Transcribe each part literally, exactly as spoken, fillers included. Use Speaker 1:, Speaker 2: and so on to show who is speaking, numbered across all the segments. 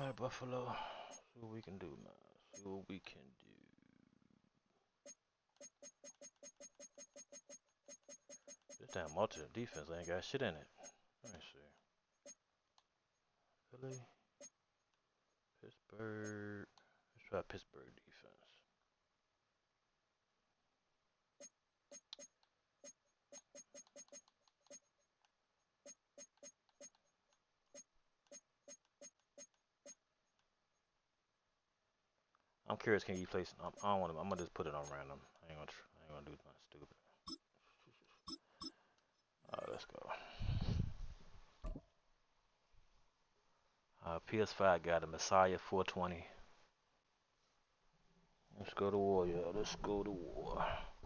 Speaker 1: Alright, Buffalo. See what we can do, man. See what we can do. This damn alternate defense ain't got shit in it. Let me see. Philly. Pittsburgh. Let's try Pittsburgh defense. I'm curious, can you place? I don't want to. I'm gonna just put it on random. I ain't gonna. I ain't gonna do nothing stupid. Alright, let's go. Uh, P S five got a Messiah four twenty. Let's go to war, yeah. Let's go to war.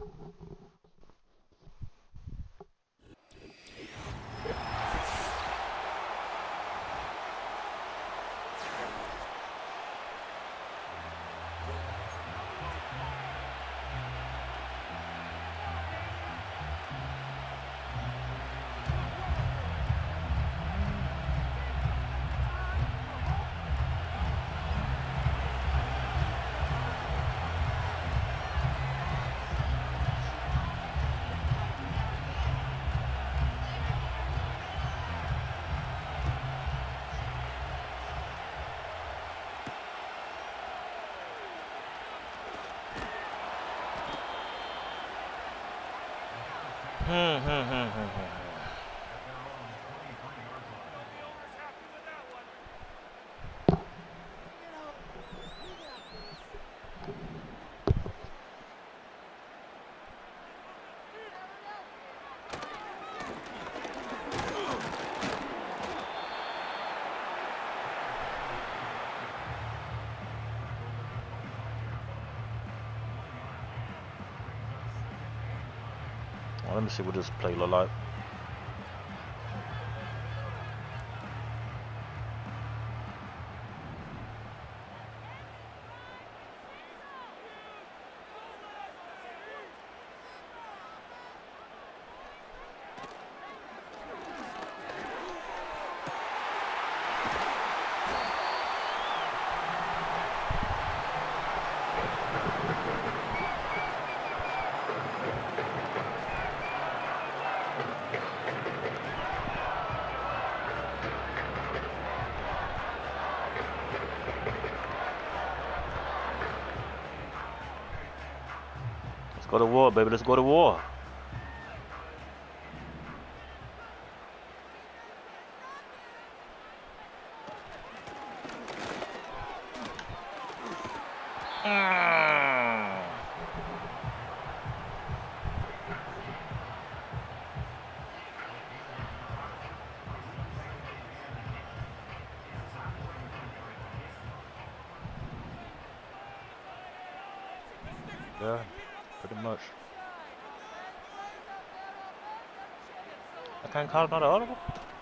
Speaker 1: Hmm, hmm, hmm, hmm, hmm. Well, let me see what this play look like. Let's go to war, baby. Let's go to war. Mm. Yeah, pretty much. I can't call it not audible.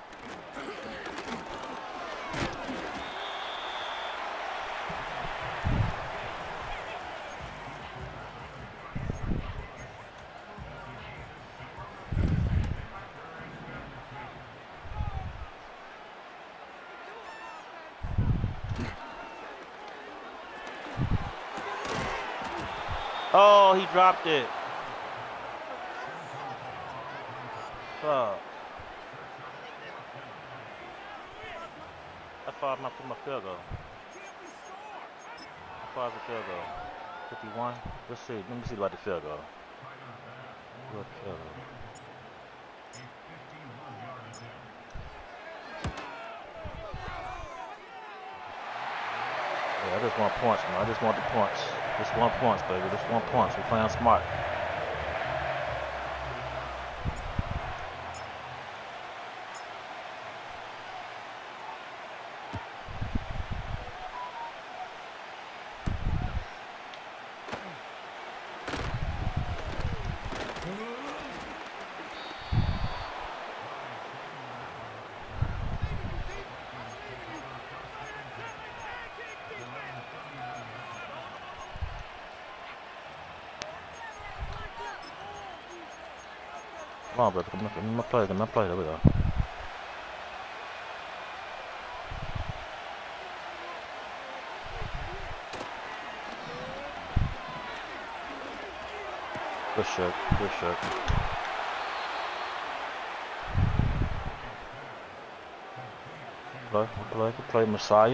Speaker 1: Oh, he dropped it. Fuck. How far am I from my field goal? How far is the field goal? fifty-one? Let's see. Let me see about the field goal. What the field goal? Yeah, I just want points, man. I just want the points. Just want points, baby. Just want points. We're playing smart. Come on, baby. Come on, come on, play. Come on, play. There we go. Good shot. Good shot. Play, play, play Messiah.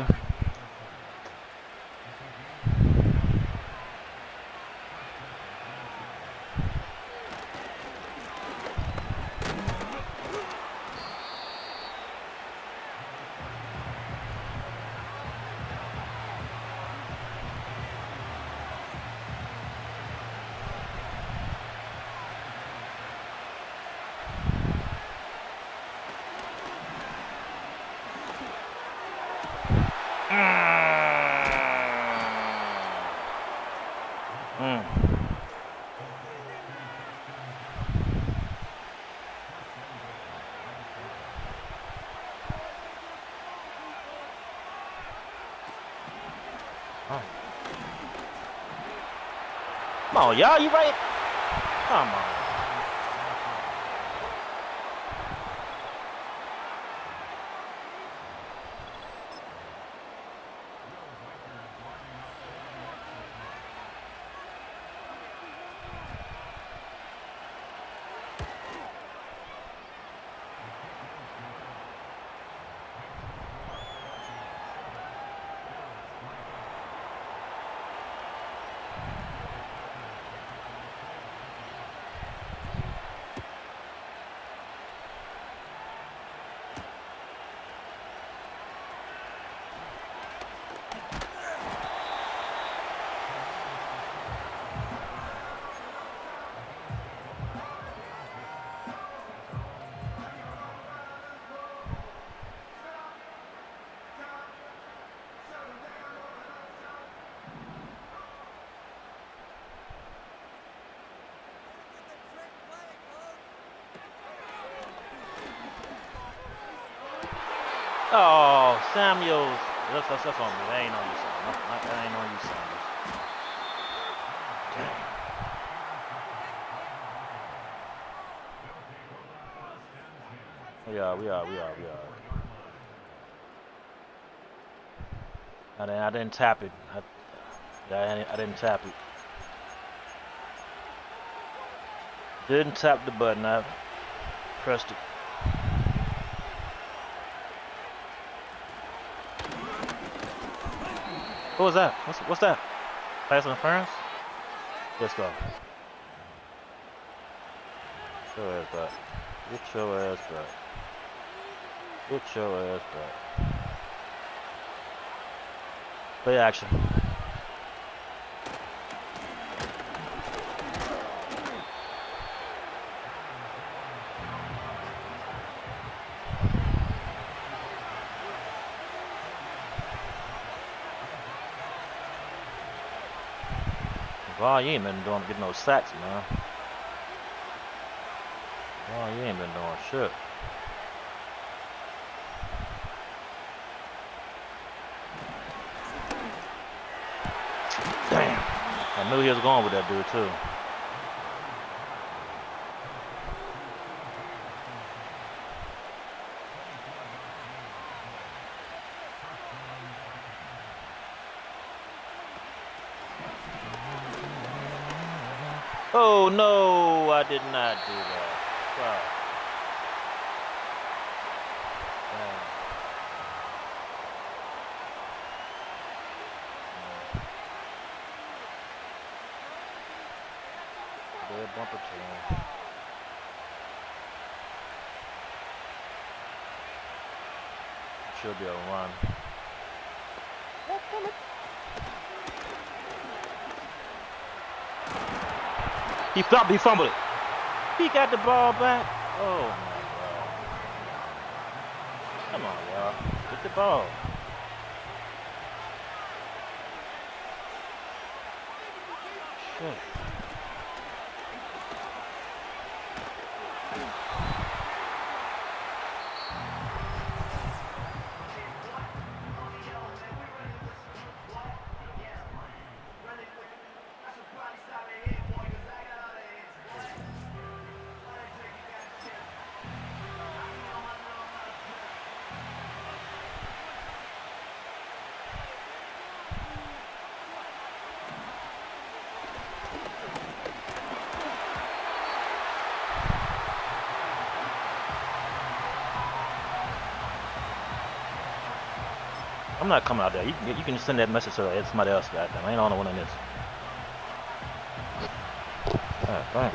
Speaker 1: Mm. Oh. Come on, y'all, you right? Come on. Oh, Samuels. That's, that's, that's on me. That ain't on you, Samuels. That, that ain't on you, Samuels. Damn. We are, we are, we are, we are. I didn't, I didn't tap it. I, yeah, I, didn't, I didn't tap it. Didn't tap the button. I pressed it. What was that? What's, what's that? Pass interference? Let's go. Get your ass back. Get your ass back. Get your ass back. Play action. Wow, you ain't been doing getting no sacks, man. Wow, you ain't been doing shit. Damn. I knew he was going with that dude too. Oh no, I did not do that. Wow. Dead bumper to him. Should be able to run. He fumbled, he fumbled it. He got the ball back. Oh my God. Come on, y'all. Get the ball. Shit. I'm not coming out there. You can, you can just send that message to somebody else. Goddamn, I ain't the only one in this. God damn.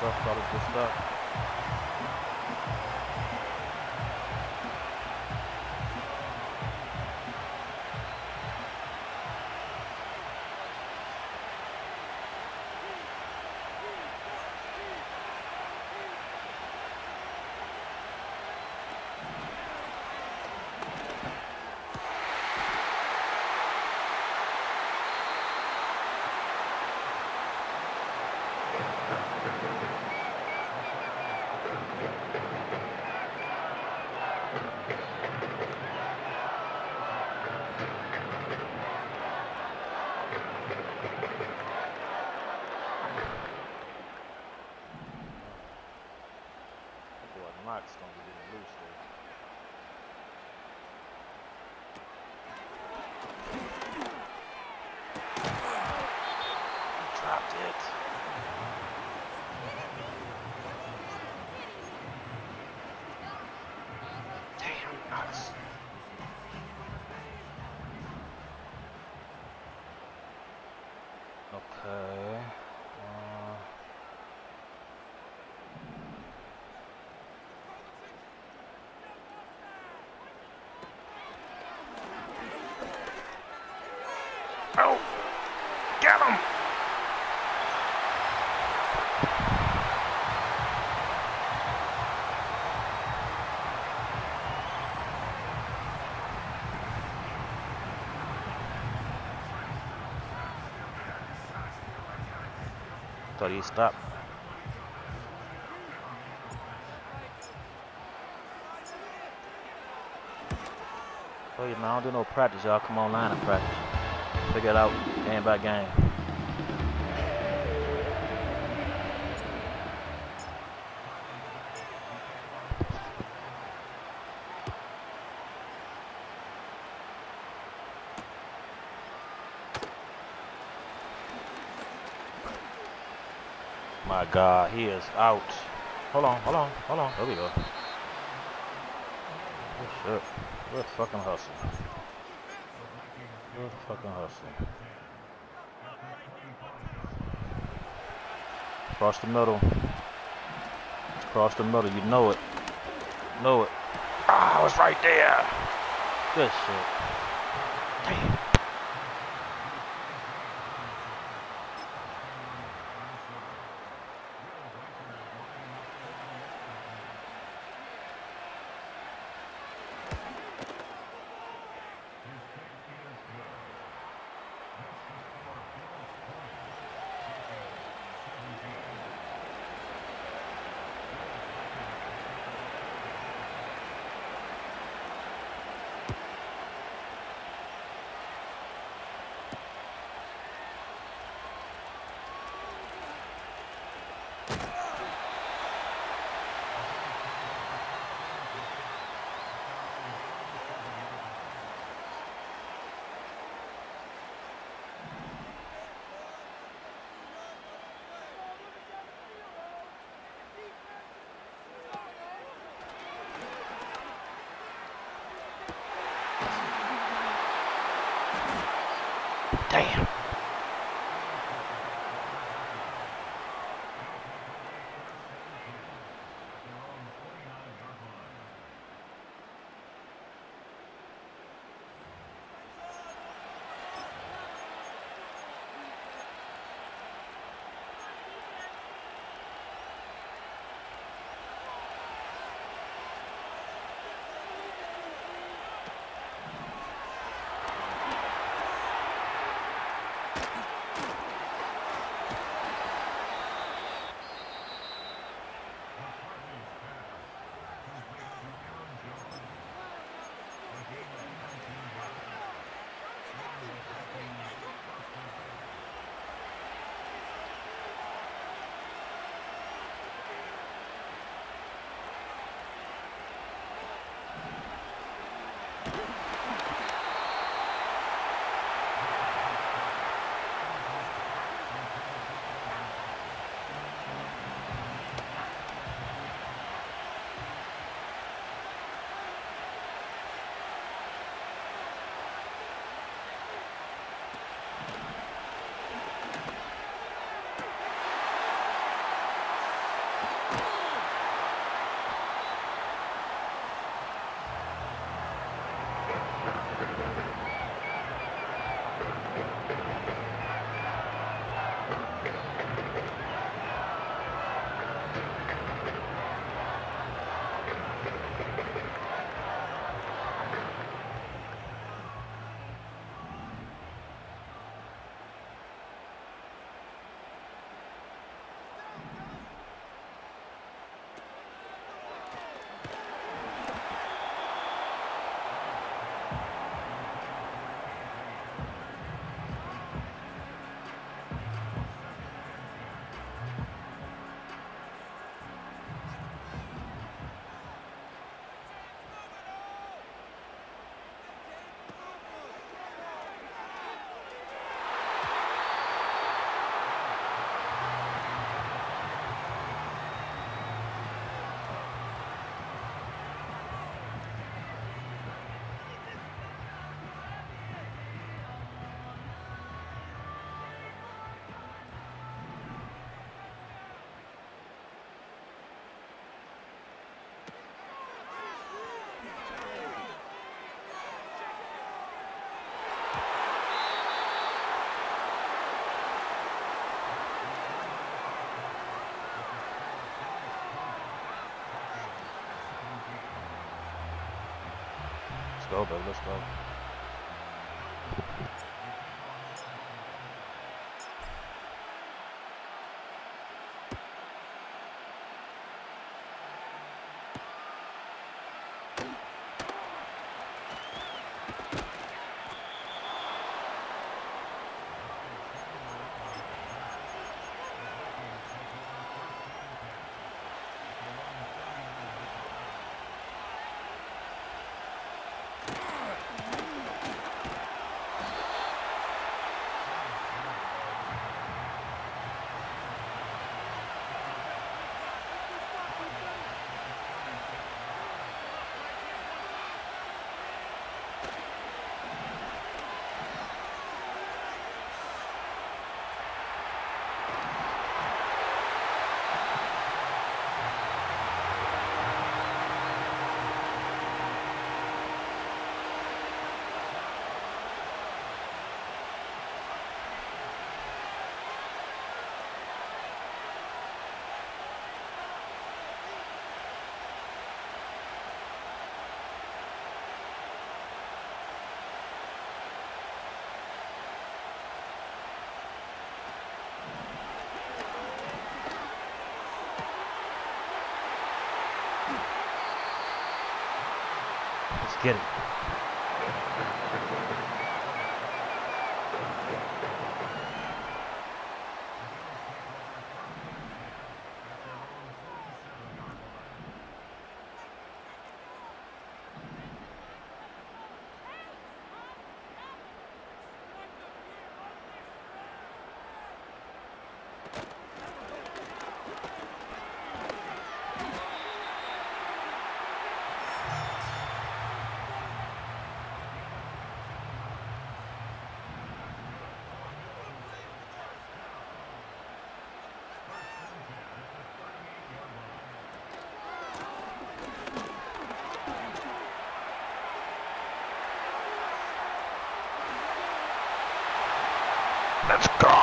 Speaker 1: stuff, fellas. Good stuff. Knox gonna be getting loose there. He dropped it. Damn, Knox. Okay. Uh, Oh! Get him! Thought he stopped. Oh, you know, I don't do no practice, y'all. Come online and practice. Figure it out game by game. My God, he is out. Hold on, hold on, hold on. There we go. Oh shit. Good fucking hustle. Good fucking hustle. Across the middle. Across the middle. You know it. Know it. Ah, I was right there. Good shit. Damn. Damn. go, baby. Let's go. Let's get it. Let's go!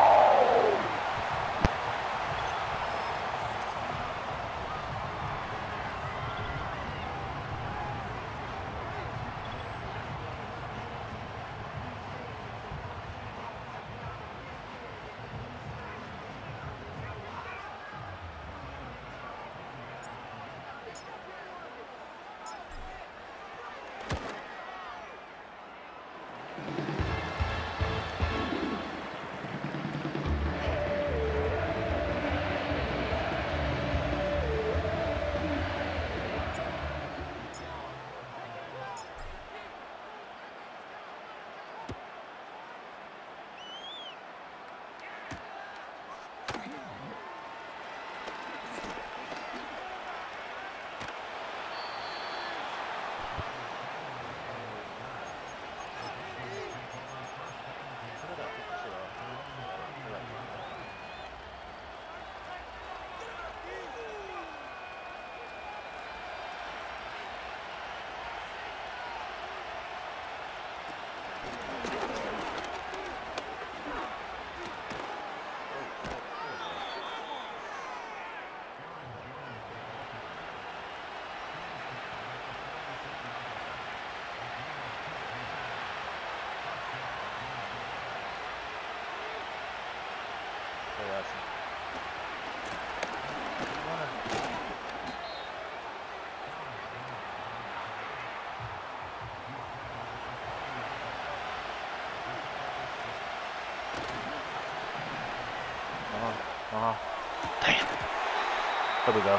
Speaker 1: Uh-huh. Damn. There we go.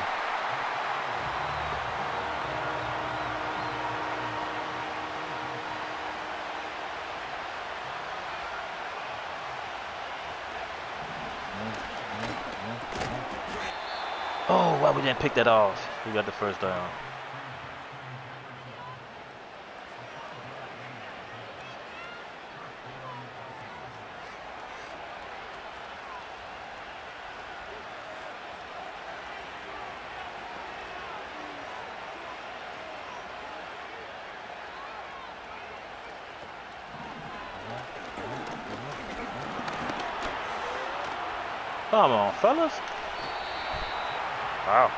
Speaker 1: Oh, why we didn't pick that off? We got the first down. Come on, fellas. Wow.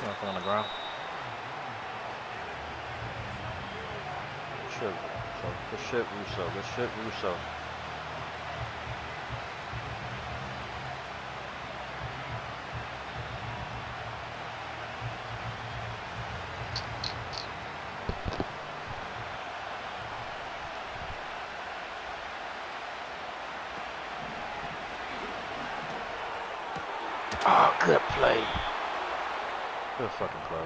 Speaker 1: Nothing on the ground. Good shit, Russo. Good shit, Russo. Good shit, Russo. Oh, good play. Good fucking play.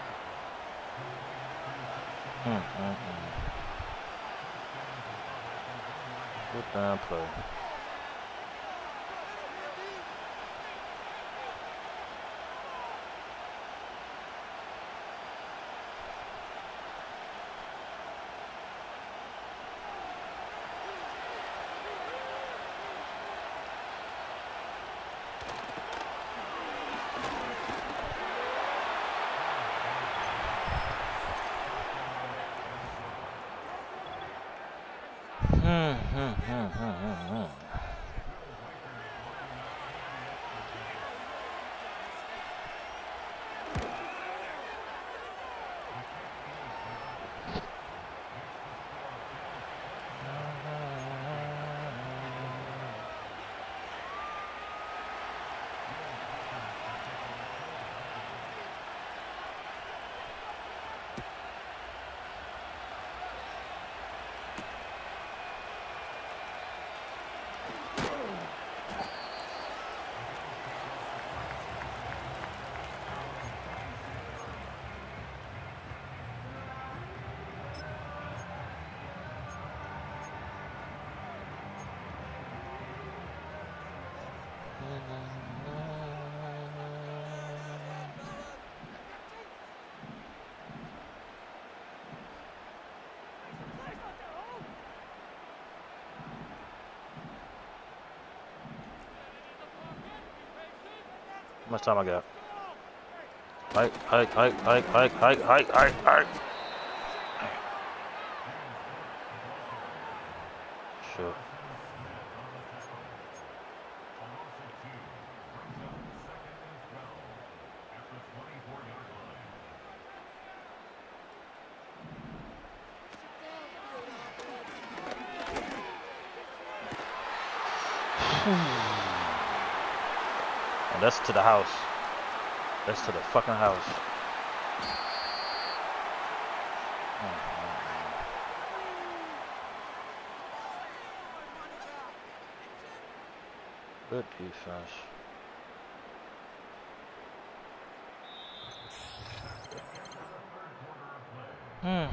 Speaker 1: Mm, mm, mm. Good damn play. Hmm, hmm, hmm, hmm, hmm, hmm. How much time I got? Hike, hike, hike, hike, hike, hike, hike, hike, hike. Shit. And that's to the house. That's to the fucking house. Good defense. Hmm.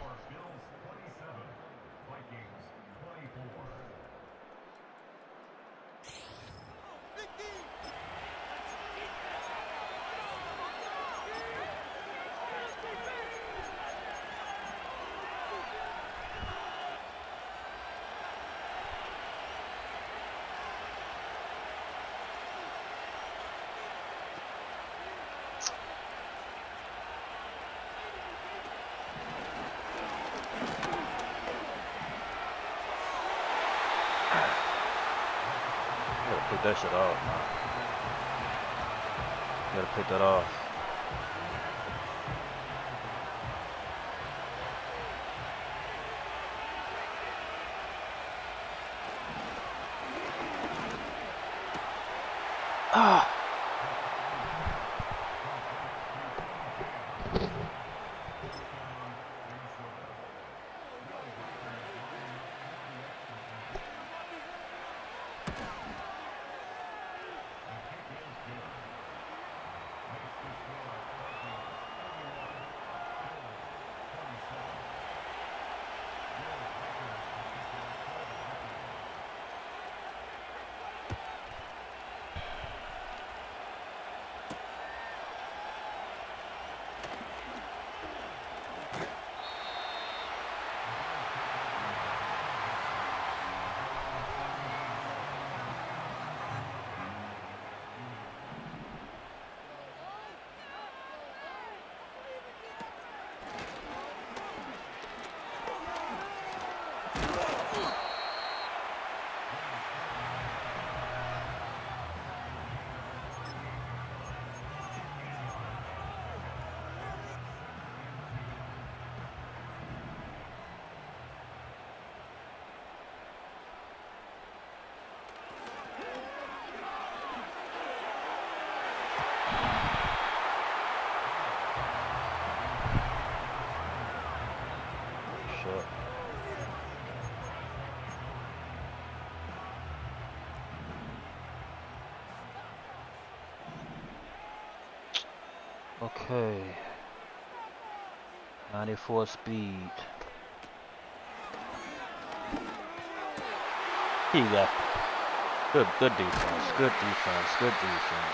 Speaker 1: Pick that shit off, man. You gotta pick that off. Ah. Okay. ninety-four speed. He got good, good defense, good defense, good defense.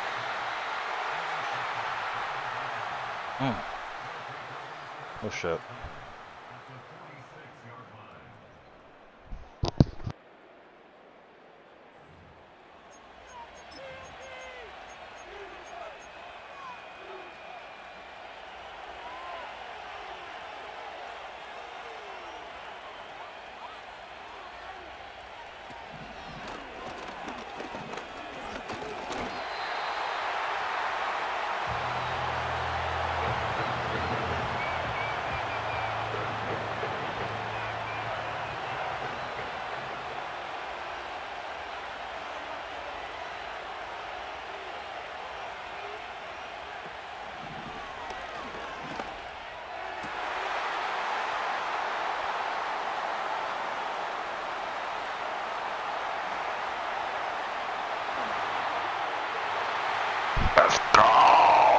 Speaker 1: Mm. What's up? Let's go!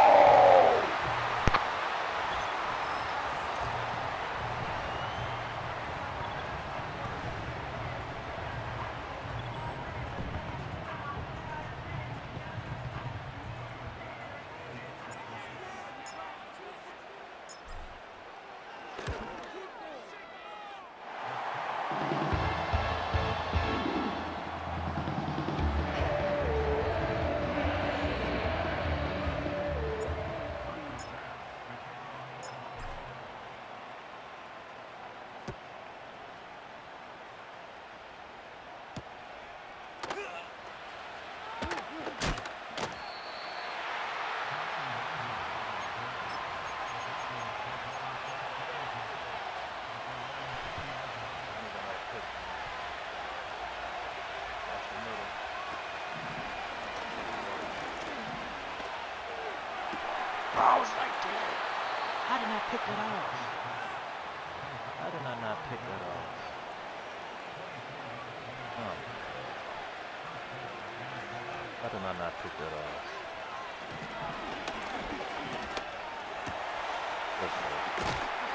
Speaker 1: I was like, damn, how did I pick that off? How did I not pick that off? Oh. How did I not pick that off? Let's see.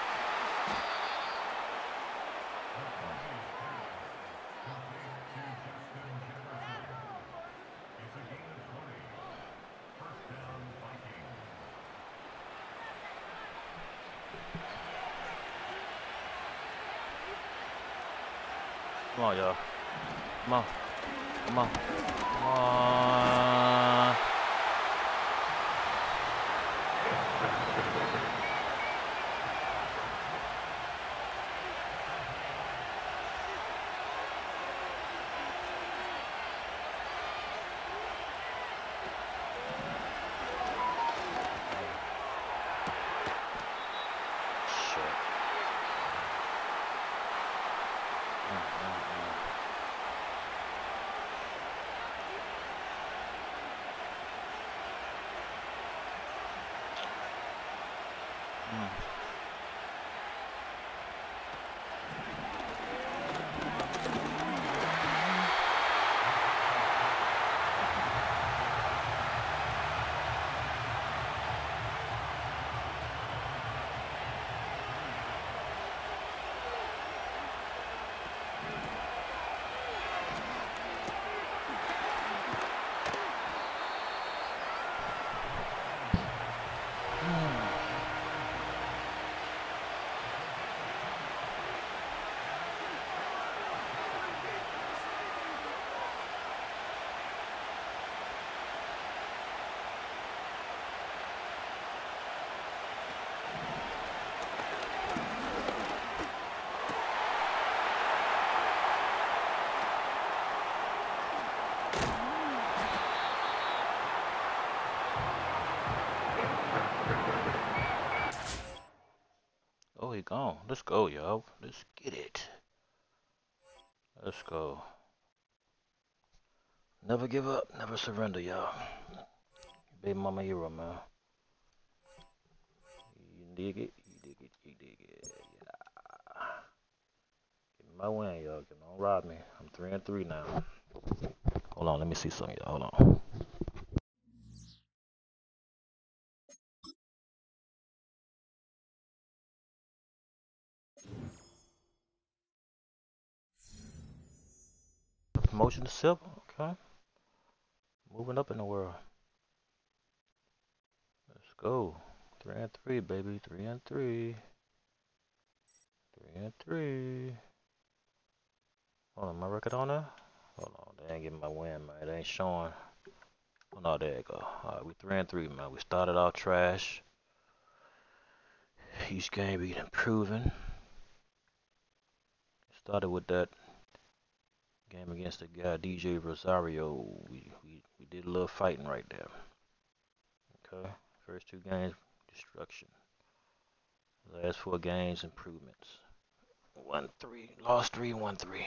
Speaker 1: Come on, y'all. Come on. Come on. Come on. Shit. Mm-mm-mm. Mm. Oh, he gone. Let's go, y'all. Let's get it. Let's go. Never give up. Never surrender, y'all. Baby mama hero, man. You dig it? You dig it? You dig it? Yeah. Give me my win, y'all. Don't rob me. I'm three and three now. Hold on. Let me see something, y'all. Hold on. Legend of Silver. Okay. Moving up in the world. Let's go. Three and three, baby. Three and three. Three and three. Hold on, my record on there? Hold on, they ain't getting my win, man. It ain't showing. Oh no, there you go. Alright, we three and three, man. We started out trash. Each game we improving. Started with that game against the guy D J Rosario. We we we did a little fighting right there. Okay, first two games destruction. Last four games improvements. One three, lost three, one three.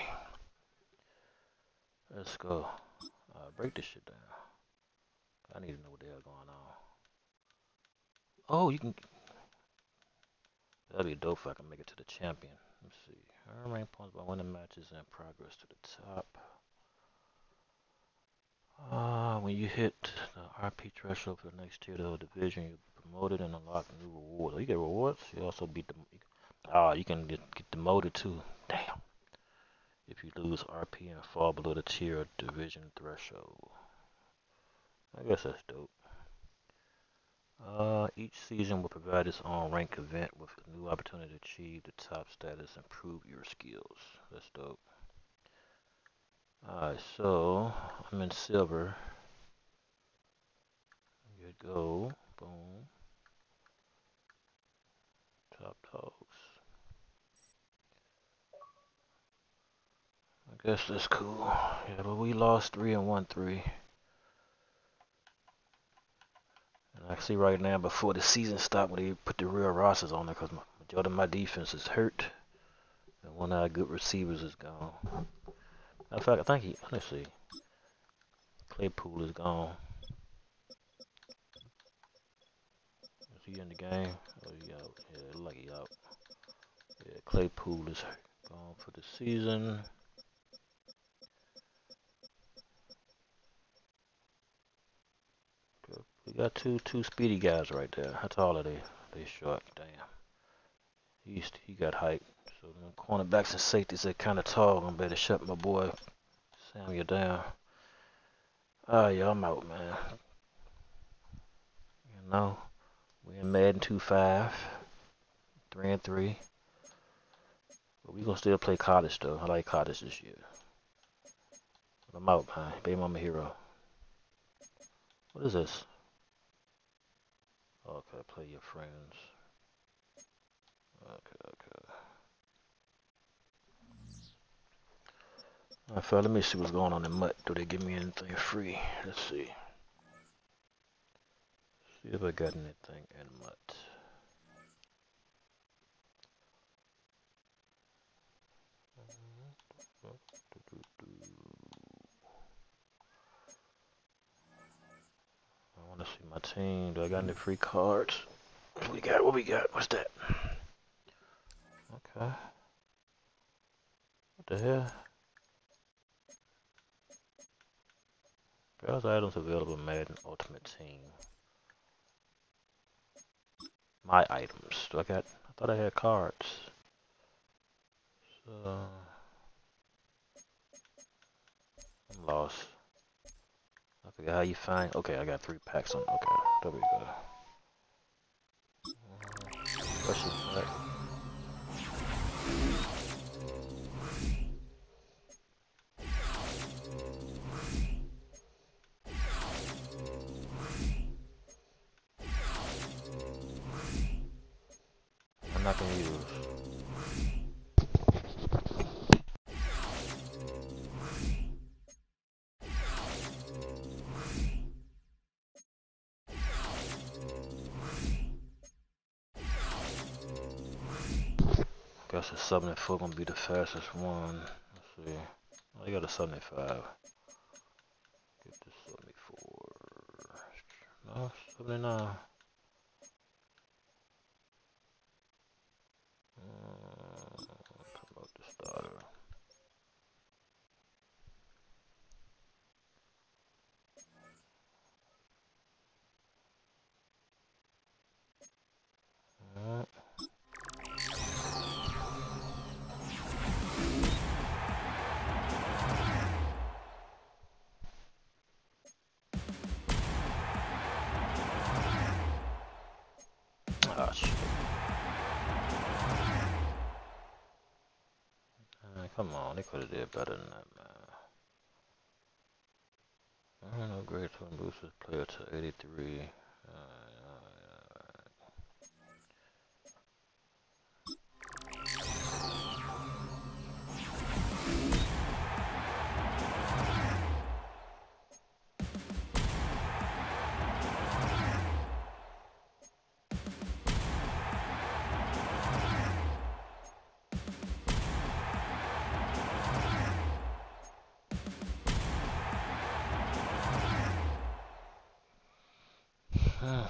Speaker 1: Let's go. Uh, break this shit down. I need to know what the hell going on. Oh, you can. That'd be dope if I can make it to the champion. Let's see. Earn rank points by winning matches and progress to the top. Uh, when you hit the R P threshold for the next tier of the division, you'll be promoted and unlock new rewards. Oh, you get rewards. You also beat the. Ah, oh, you can get, get demoted too. Damn. If you lose R P and fall below the tier or division threshold. I guess that's dope. Uh, each season will provide its own rank event with a new opportunity to achieve the top status and improve your skills. That's dope. Alright, so I'm in silver. Good go. Boom. Top dogs. I guess that's cool. Yeah, but we lost three and won three. And I see right now before the season stopped when they put the real rosters on there because majority of my defense is hurt. And one of our good receivers is gone. In fact, I think he, let's see. Claypool is gone. Is he in the game? Oh, he out. Yeah, it look like he out. Yeah, Claypool is gone for the season. We got two two speedy guys right there. How tall are they? They short. Damn. He's he got height. So the cornerbacks and safeties are kind of tall. I'm better shut my boy Samuel down. Ah, yeah, I'm out, man. You know, we in Madden two five, three and three. But we gonna still play college though. I like college this year. But I'm out, man. Baby mama hero. What is this? Okay, play your friends. Okay, okay. Alright, fella, let me see what's going on in Mutt. Do they give me anything free? Let's see. See if I got anything in Mutt. I want to see my team. Do I got any free cards? What we got? What we got? What's that? Okay. What the hell? Browse items available in Madden Ultimate Team. My items. Do I got? I thought I had cards. So I'm lost. I forgot how you find. Okay, I got three packs on. Okay, there we go. Russian pack. I'm not gonna use. Guess the seventy-four gonna be the fastest one. Let's see. I got a seventy-five. Get the seventy-four. No, seventy-nine. Uh, promote the starter. Uh, Come on, they could have did better than that, man. I don't know, great to boosters player to eighty-three. Uh,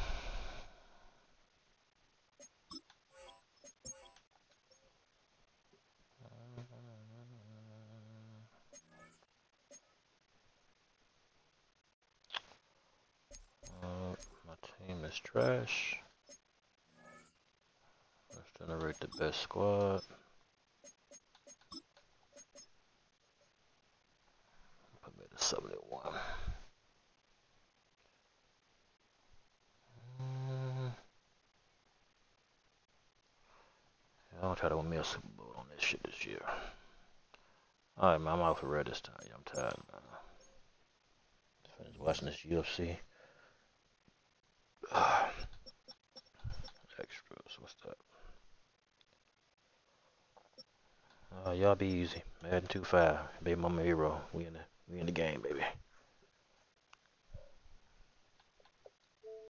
Speaker 1: my team is trash. Let's generate the best squad. Put me to seventy-one. Mm. Yeah, I'll try to win me a Super Bowl on this shit this year. Alright, man, I'm out for red this time. Yeah, I'm tired, man. Just watching this U F C. Extras, what's that? Uh, y'all be easy. Madden two five. Baby mama hero. We in the we in the game, baby.